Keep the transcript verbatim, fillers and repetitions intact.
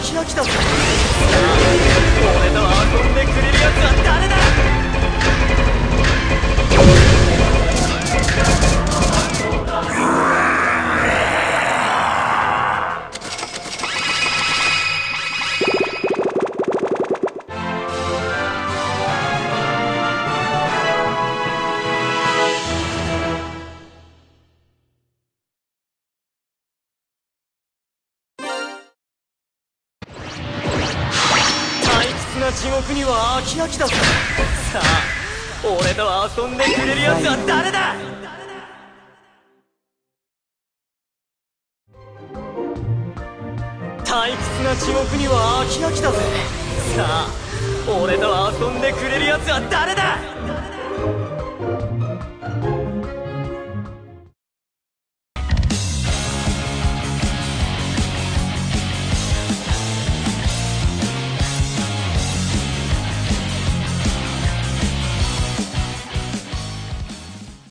き飽きたぜ。さあ俺と遊んでくれるやつは誰だ。地獄には飽き飽きだぜ。さあ俺と遊んでくれるやつは誰だ。退屈な地獄には飽き飽きだぜ。さあ俺と遊んでくれるやつは誰だ。